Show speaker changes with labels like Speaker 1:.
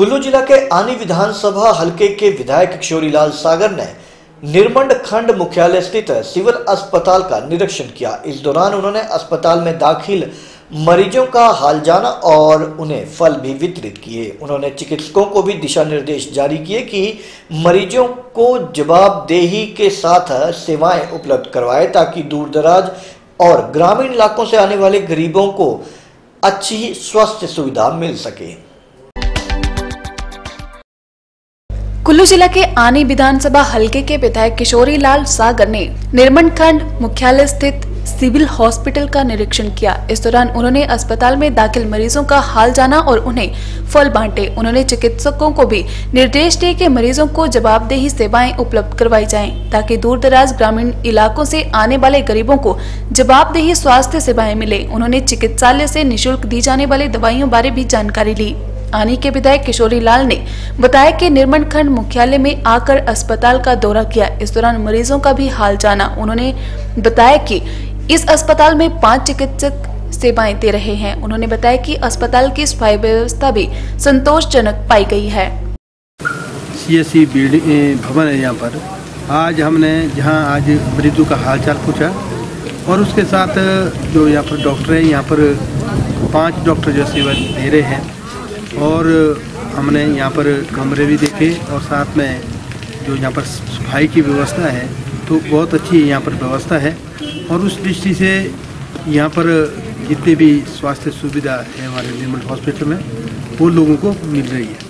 Speaker 1: कुल्लू जिला के आनी विधानसभा हलके के विधायक किशोरीलाल सागर ने निर्मंड खंड मुख्यालय स्थित सिविल अस्पताल का निरीक्षण किया। इस दौरान उन्होंने अस्पताल में दाखिल मरीजों का हाल जाना और उन्हें फल भी वितरित किए। उन्होंने चिकित्सकों को भी दिशा निर्देश जारी किए कि मरीजों को जवाबदेही के साथ सेवाएं उपलब्ध करवाएं ताकि दूर दराज और ग्रामीण इलाकों से आने वाले गरीबों को अच्छी स्वास्थ्य सुविधा मिल सके।
Speaker 2: कुल्लू जिला के आनी विधानसभा हलके के विधायक किशोरीलाल सागर ने निर्मंड खंड मुख्यालय स्थित सिविल हॉस्पिटल का निरीक्षण किया। इस दौरान उन्होंने अस्पताल में दाखिल मरीजों का हाल जाना और उन्हें फल बांटे। उन्होंने चिकित्सकों को भी निर्देश दिए कि मरीजों को जवाबदेही सेवाएं उपलब्ध करवाई जाएं ताकि दूर दराज ग्रामीण इलाकों से आने वाले गरीबों को जवाबदेही स्वास्थ्य सेवाएं मिले। उन्होंने चिकित्सालय से निःशुल्क दी जाने वाली दवाइयों बारे भी जानकारी ली। आनी के विधायक किशोरीलाल ने बताया कि निर्मंड खंड मुख्यालय में आकर अस्पताल का दौरा किया। इस दौरान मरीजों का भी हाल जाना। उन्होंने बताया कि इस अस्पताल में 5 चिकित्सक सेवाएं दे रहे हैं। उन्होंने बताया कि अस्पताल की सफाई व्यवस्था भी संतोषजनक पाई गई है।
Speaker 3: CSC बिल्डिंग भवन है यहाँ पर। आज हमने जहाँ आज मरीजों का हालचाल पूछा और उसके साथ जो यहाँ पर डॉक्टर है, यहाँ पर 5 डॉक्टर जो सेवा दे रहे हैं और हमने यहाँ पर कमरे भी देखे और साथ में जो यहाँ पर सफाई की व्यवस्था है तो बहुत अच्छी यहाँ पर व्यवस्था है और उस दृष्टि से यहाँ पर जितने भी स्वास्थ्य सुविधा है हमारे निर्मल हॉस्पिटल में वो लोगों को मिल रही है।